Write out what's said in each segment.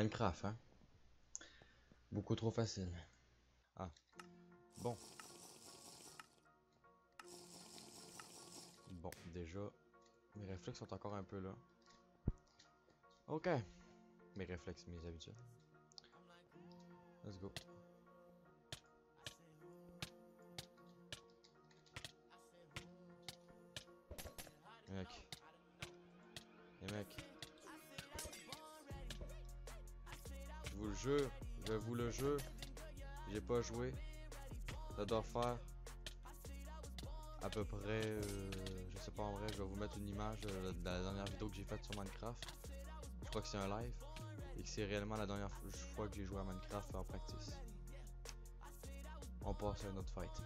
Minecraft, hein. Beaucoup trop facile. Ah, bon. Bon, déjà, mes réflexes sont encore un peu là. Ok. Mes réflexes, mes habitudes. Let's go. Mec. Les mecs. Je vous le jure, je vous le jure. J'ai pas joué. Ça doit faire à peu près, je sais pas en vrai, je vais vous mettre une image de la dernière vidéo que j'ai faite sur Minecraft. Je crois que c'est un live et que c'est réellement la dernière fois que j'ai joué à Minecraft en practice. On passe à un autre fight.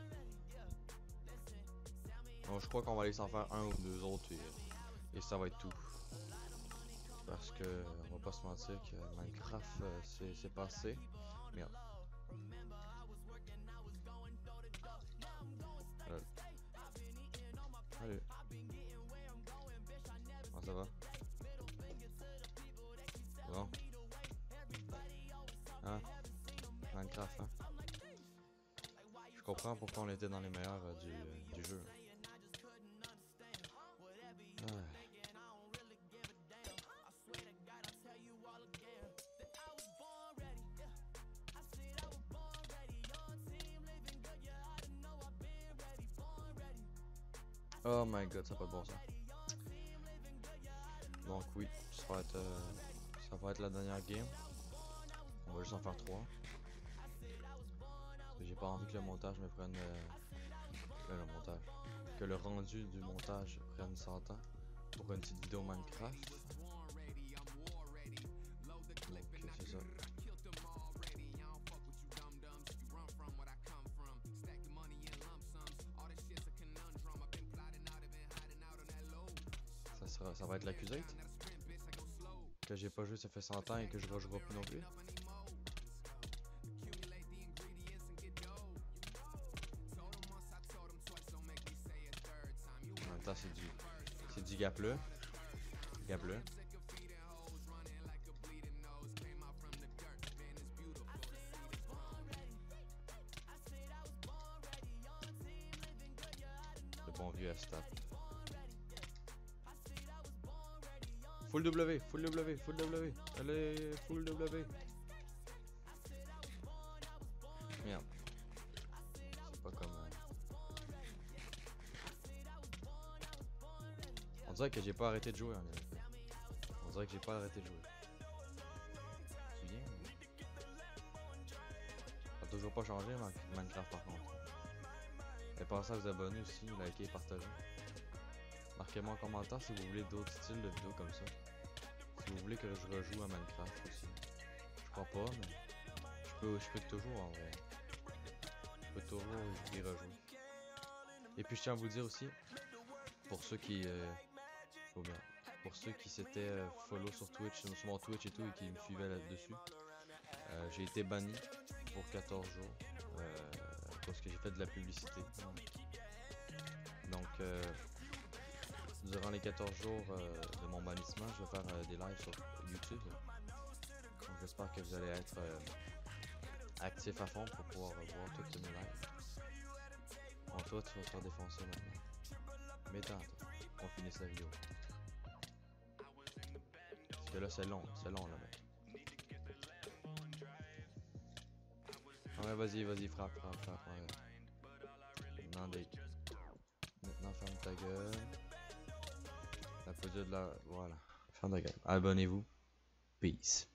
Donc je crois qu'on va aller s'en faire un ou deux autres et ça va être tout. Parce que on va pas se mentir que Minecraft c'est passé. Merde. Allez. Comment ça va? Bon. Hein? Minecraft, hein? Je comprends pourquoi on était dans les meilleurs du jeu. Ah. Oh my god, ça n'a pas de bon sens. Donc oui, ça va être la dernière game. On va juste en faire 3. Parce que j'ai pas envie que le montage me prenne... le montage. Que le rendu du montage prenne 100 ans pour une petite vidéo Minecraft. Donc c'est ça. Ça va être l'accusate. Que j'ai pas joué ça fait 100 ans et que je rejouerai plus non plus. En même temps c'est du gapleux. Gapleux. Le bon vieux Astap. Full W, full W, full W. Allez, full W. Merde. C'est pas comme... On dirait que j'ai pas arrêté de jouer en effet. On dirait que j'ai pas arrêté de jouer. C'est bien. Ça a toujours pas changé Minecraft par contre. Et pensez à vous abonner aussi, liker, partager. Marquez-moi en commentaire si vous voulez d'autres styles de vidéos comme ça. Si vous voulez que je rejoue à Minecraft aussi. Je crois pas, mais je peux toujours en vrai. Je peux toujours y rejouer. Et puis je tiens à vous dire aussi, pour ceux qui pour ceux qui s'étaient follow sur Twitch, sur mon Twitch et tout, et qui me suivaient là-dessus, j'ai été banni pour 14 jours parce que j'ai fait de la publicité. Donc durant les 14 jours de mon bannissement, je vais faire des lives sur YouTube. Donc j'espère que vous allez être actifs à fond pour pouvoir voir toutes mes lives. Bon, toi, tu vas te faire défoncer maintenant. Mais attends, on finit sa vidéo. Parce que là, c'est long là. Ouais, vas-y, frappe. Ouais. Maintenant, ferme ta gueule. La posture de la... Voilà. Ferme ta gueule. Abonnez-vous. Peace.